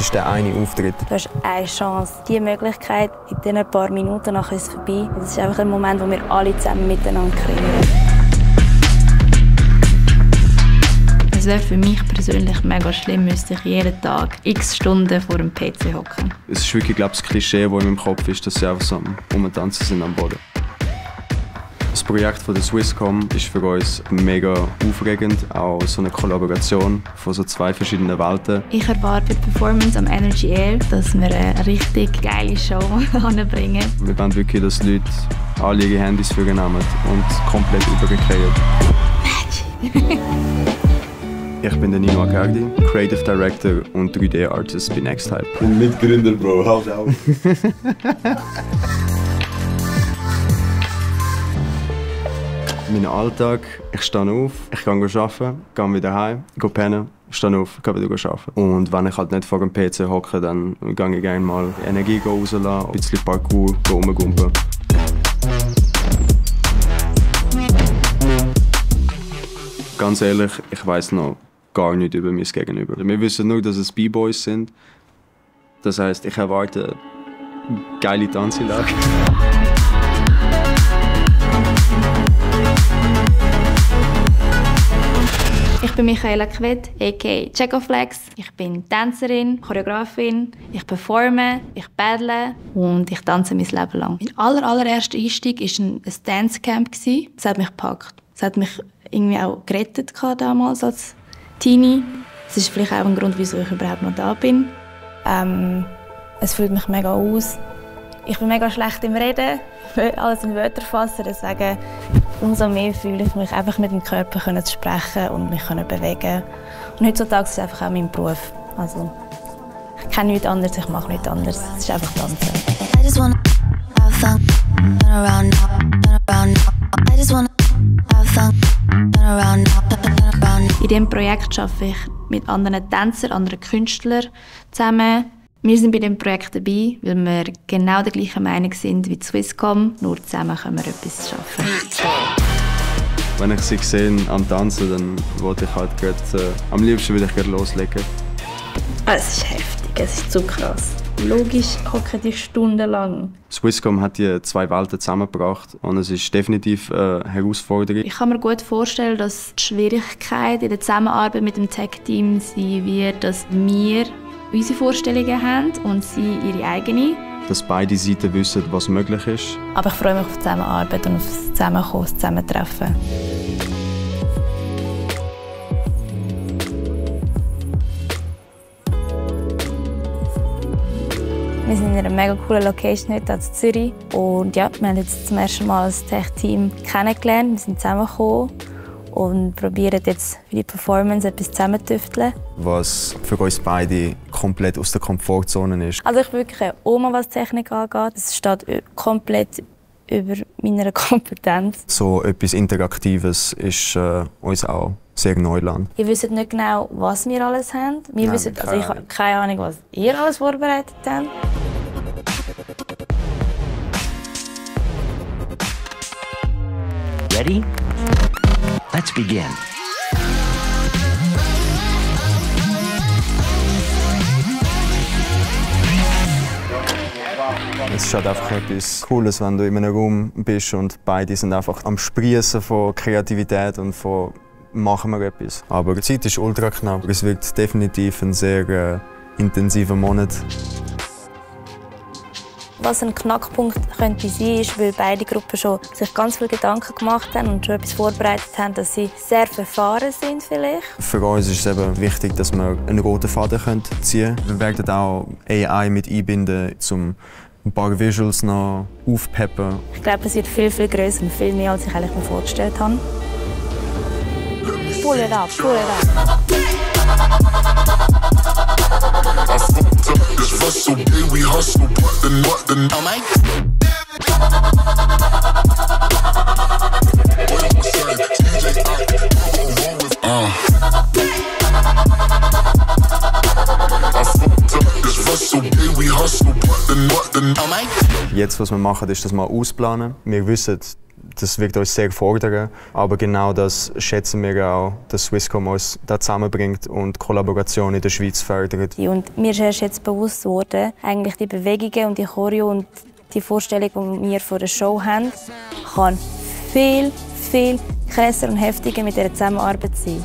ist der eine Auftritt. Du hast eine Chance. Diese Möglichkeit, in diesen paar Minuten nachher ist es vorbei. Es ist einfach ein Moment, wo wir alle zusammen miteinander kreieren. Es wäre für mich persönlich mega schlimm, müsste ich jeden Tag x Stunden vor dem PC hocken. Es ist wirklich, glaube ich, das Klischee, das in meinem Kopf ist, dass sie einfach so am Rumtanzen sind am Boden. Das Projekt von der Swisscom ist für uns mega aufregend, auch so eine Kollaboration von so zwei verschiedenen Welten. Ich erwarte bei der Performance am Energy Air, dass wir eine richtig geile Show anbringen. Wir wollen wirklich, dass die Leute alle ihre Handys vornehmen und komplett übergekehrt. Ich bin der Nino Acardi, Creative Director und 3D-Artist bei Nexthype. Und Mitgründer, Bro, halt auf! Mein Alltag, ich stehe auf, ich gehe arbeiten, gehe wieder heim, gehe pennen, stehe auf, gehe wieder arbeiten. Und wenn ich halt nicht vor dem PC hocke, dann gehe ich gerne mal Energie rauslassen, ein bisschen Parkour rumgumpen. Ganz ehrlich, ich weiss noch gar nichts über mein Gegenüber. Wir wissen nur, dass es B-Boys sind. Das heisst, ich erwarte eine geile Tanzlage. Ich bin Michaela Quett, a.k.a. Checoflex. Ich bin Tänzerin, Choreografin, ich performe, ich battle und ich tanze mein Leben lang. Mein allererster Einstieg war ein Dancecamp. Das hat mich gepackt. Das hat mich irgendwie auch gerettet damals als Teenie. Das ist vielleicht auch ein Grund, wieso ich überhaupt noch da bin. Es fühlt mich mega aus. Ich bin mega schlecht im Reden, alles in Wörter fassen. Deswegen umso mehr fühle ich mich, einfach mit dem Körper zu sprechen und mich bewegen. Und heutzutage ist es einfach auch mein Beruf. Also, ich kenne nichts anderes, ich mache nichts anderes. Es ist einfach Tanzen. In diesem Projekt arbeite ich mit anderen Tänzern, anderen Künstlern zusammen. Wir sind bei diesem Projekt dabei, weil wir genau der gleichen Meinung sind wie die Swisscom. Nur zusammen können wir etwas schaffen. Wenn ich sie sehe am Tanzen, dann wollte ich halt gerade, am liebsten würde ich gerade loslegen. Es ist heftig, es ist zu krass. Logisch hocken die stundenlang. Swisscom hat die zwei Welten zusammengebracht und es ist definitiv eine Herausforderung. Ich kann mir gut vorstellen, dass die Schwierigkeit in der Zusammenarbeit mit dem Tech-Team sein wird, dass wir unsere Vorstellungen haben und sie ihre eigene. Dass beide Seiten wissen, was möglich ist. Aber ich freue mich auf die Zusammenarbeit und auf das Zusammenkommen, das Zusammentreffen. Wir sind in einer mega coolen Location heute in Zürich. Und ja, wir haben jetzt zum ersten Mal das Tech-Team kennengelernt. Wir sind zusammengekommen und probieren jetzt für die Performance etwas zusammenzutüfteln. Was für uns beide komplett aus der Komfortzone ist. Also ich bin wirklich eine Oma, was Technik angeht. Es steht komplett über meiner Kompetenz. So etwas Interaktives ist uns auch sehr Neuland. Ihr wisst nicht genau, was wir alles haben. Wir wissen, also ich habe keine Ahnung, was ihr alles vorbereitet habt. Ready? Let's begin. Es ist halt einfach etwas Cooles, wenn du in einem Raum bist und beide sind einfach am Sprießen von Kreativität und von «Machen wir etwas». Aber die Zeit ist ultra knapp. Es wird definitiv ein sehr intensiver Monat. Was ein Knackpunkt könnte sein, ist, weil beide Gruppen schon sich ganz viele Gedanken gemacht haben und schon etwas vorbereitet haben, dass sie sehr verfahren sind vielleicht. Für uns ist es eben wichtig, dass wir einen roten Faden ziehen können. Wir werden auch AI mit einbinden, um ein paar Visuals noch aufpeppen. Ich glaube, es wird viel grösser und viel mehr, als ich eigentlich mir vorgestellt habe. Pull it up, pull it up. Jetzt, was wir machen, ist, dass wir ausplanen. Wir wissen, Das wird uns sehr fordern, aber genau das schätzen wir auch, dass Swisscom uns da zusammenbringt und Kollaboration in der Schweiz fördert. Und mir ist erst jetzt bewusst geworden, eigentlich die Bewegungen und die Choreo und die Vorstellung, die wir vor der Show haben, kann viel krasser und heftiger mit dieser Zusammenarbeit sein.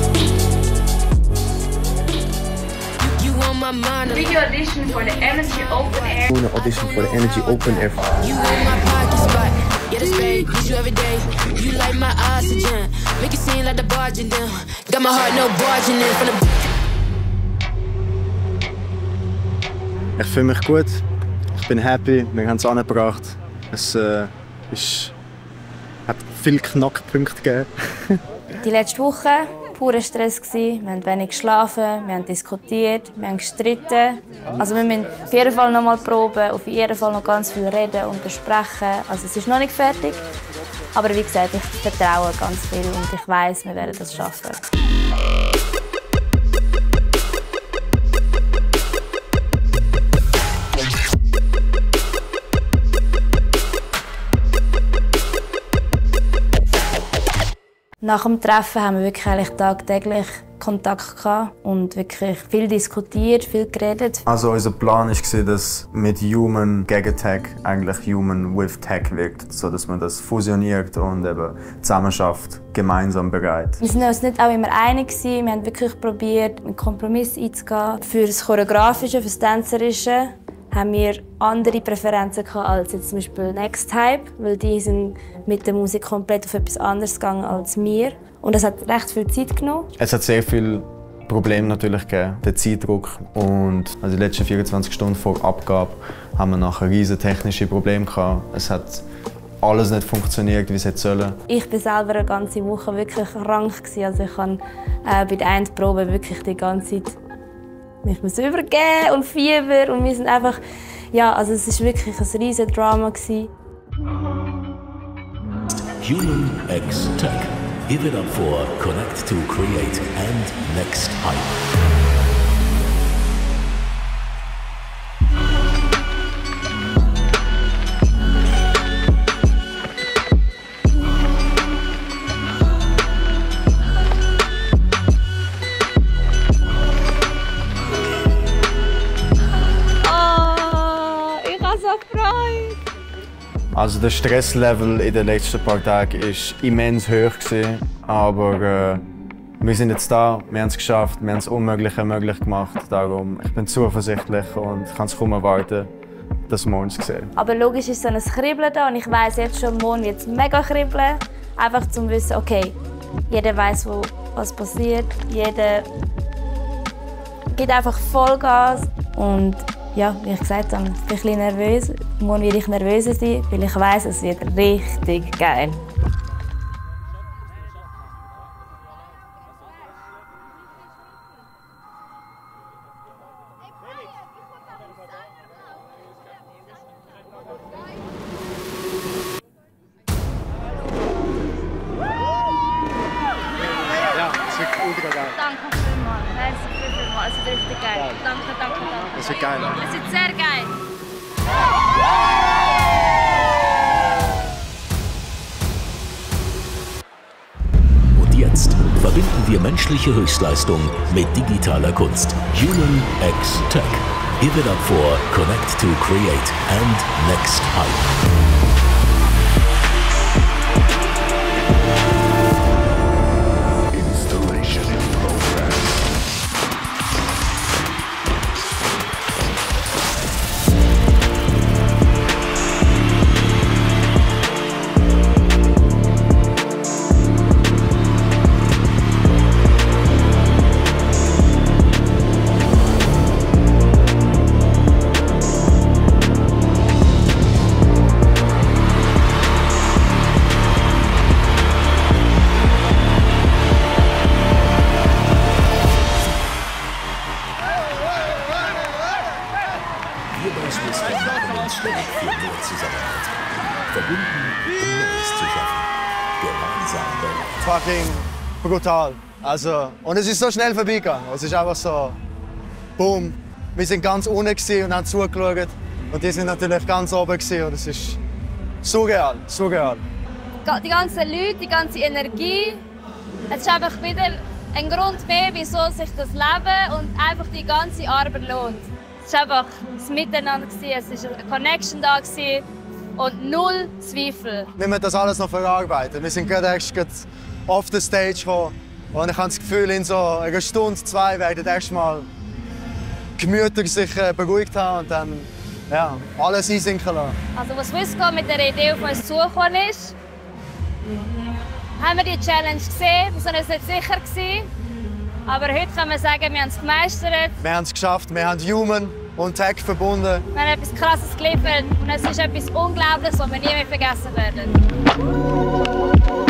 Video audition for the Energy Open Air. Audition for the Energy Open Air. You in my pocket spot, yeah that's babe, need you every day. You like my oxygen, make it seem like the barging down. Got my heart no barging in from the. Ich fühle mich gut, ich bin happy, wir haben es angebracht. Es hat viele Knackpunkte gegeben. Die letzte Woche purer Stress gewesen. Wir haben wenig geschlafen, wir haben diskutiert, wir haben gestritten. Also wir müssen auf jeden Fall noch mal proben, auf jeden Fall noch ganz viel reden und besprechen. Also es ist noch nicht fertig, aber wie gesagt, ich vertraue ganz viel und ich weiß, wir werden das schaffen. Nach dem Treffen haben wir wirklich eigentlich tagtäglich Kontakt gehabt und wirklich viel diskutiert, viel geredet. Also unser Plan war, dass mit Human gegen Tech eigentlich Human with Tech wirkt, sodass man das fusioniert und eben zusammen schafft, gemeinsam bereit. Wir sind uns nicht auch immer einig gewesen. Wir haben wirklich probiert, einen Kompromiss einzugehen. Für das Choreografische, für das Tänzerische haben wir andere Präferenzen gehabt als jetzt zum Beispiel Next Hype, weil die sind mit der Musik komplett auf etwas anderes gegangen als wir. Und das hat recht viel Zeit genommen. Es hat sehr viele Probleme natürlich gegeben, der Zeitdruck. Und also die letzten 24 Stunden vor Abgabe haben wir nachher riesige technische Probleme gehabt. Es hat alles nicht funktioniert, wie es hätte sollen. Ich war selber eine ganze Woche wirklich krank. Also ich habe bei der Endprobe wirklich die ganze Zeit mich übergeben und Fieber und wir sind einfach, ja, also es war wirklich ein riesiges Drama gewesen. Human X Tech. Give it up for Connect to Create and Next Hype. Also der Stresslevel in den letzten paar Tagen war immens hoch, aber wir sind jetzt da, wir haben es geschafft, wir haben das Unmögliche möglich gemacht. Darum, ich bin zuversichtlich und kann es kaum erwarten, dass wir uns sehen. Aber logisch ist so ein Kribbeln da und ich weiss jetzt schon, morgen wird es mega kribbeln. Einfach zum Wissen, okay, jeder weiss, was passiert, jeder gibt einfach Vollgas und ja, wie ich gesagt habe, ich bin ein bisschen nervös. Morgen werde ich nervöser sein, weil ich weiss, es wird richtig geil. Ja, es wird ultra geil. Danke vielmals. Merci vielmals. Es wird richtig geil. Danke. Es wird geil. Es wird sehr geil. Und jetzt verbinden wir menschliche Höchstleistung mit digitaler Kunst. Human X Tech. Give it up for Connect to Create and Next Hype. Wir bei Swisscom machen uns ständig für mehr Zusammenhalt. Verbunden, um Neues zu schaffen. Gemeinsam bereit. Fucking brutal. Also, und es ist so schnell vorbeigegangen. Es ist einfach so, boom. Wir sind ganz unten und haben zugeschaut. Und die sind natürlich ganz oben und es ist surreal, surreal. die ganzen Leute, die ganze Energie. Es ist einfach wieder ein Grund mehr, wieso sich das Leben und einfach die ganze Arbeit lohnt. Es war einfach das Miteinander, es war eine Connection da und null Zweifel. Wir müssen das alles noch verarbeiten. Wir sind gerade erst auf der Stage gekommen. Und ich habe das Gefühl, in so einer Stunde, 2 werden erst mal Gemüter sich beruhigt haben und dann ja, alles einsinken lassen. Also, was Swisscom mit der Idee auf uns zugekommen ist, haben wir die Challenge gesehen. Wir waren uns nicht sicher gewesen. Aber heute kann man sagen, wir haben es gemeistert. Wir haben es geschafft. Wir haben Human und Tech verbunden. Wir haben etwas Krasses geliefert und es ist etwas Unglaubliches, was wir nie mehr vergessen werden.